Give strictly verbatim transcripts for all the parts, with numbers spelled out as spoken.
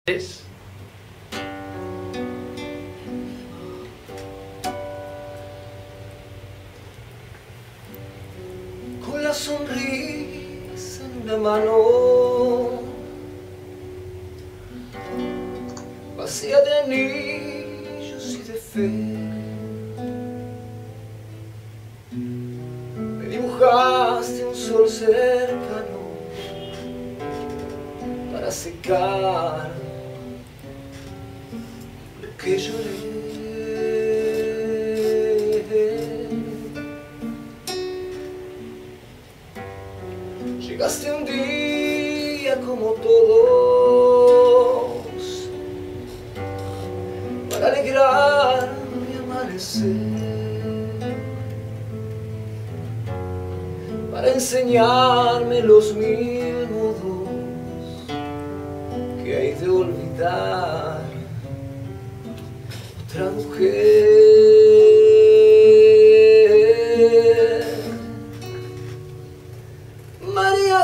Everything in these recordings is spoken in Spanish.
Es con la sonrisa en una mano, vacía de anillos y de fe, me dibujaste un sol cercano para secar lo que lloré. Llegaste un día como todos para alegrar mi amanecer, para enseñarme los mil modos que hay de olvidar otra mujer. María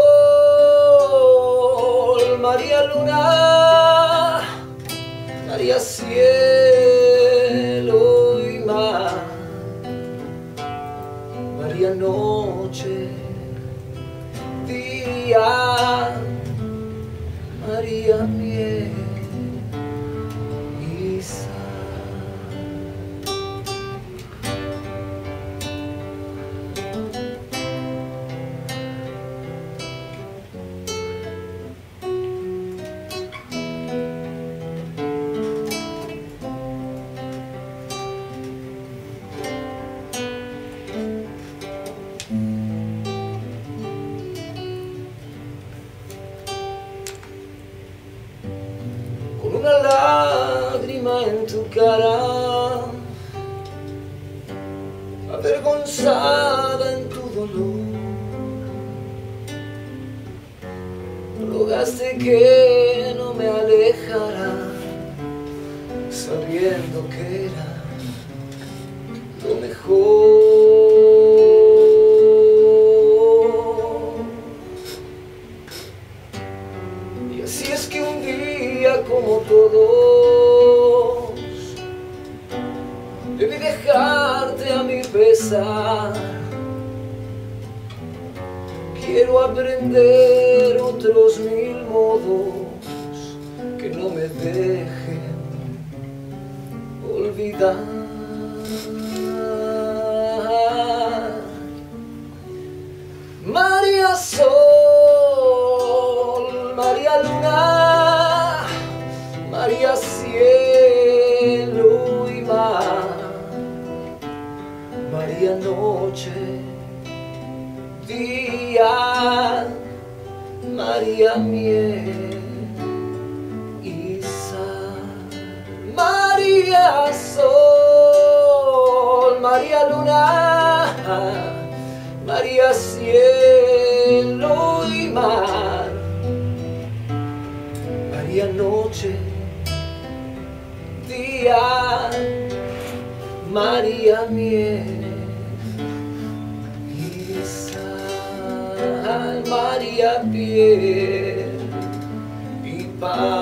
Sol, María Luna, María Cielo y Mar, María Noche, Día, María Miel y Sal. Con una lágrima en tu cara, avergonzada en tu dolor, rogaste que no me alejara, sabiendo que era lo mejor. Y así es que un día como todos debí dejarte a mi pesar. Quiero aprender otros mil modos que no me dejen olvidar. María Sol, María Luna, María Cielo y Mar, María Noche, Día, María Miel y Sal. María Sol, María Luna, María Cielo y Mar, María Noche, Día, María Miel y Sal. María Piel y Paz.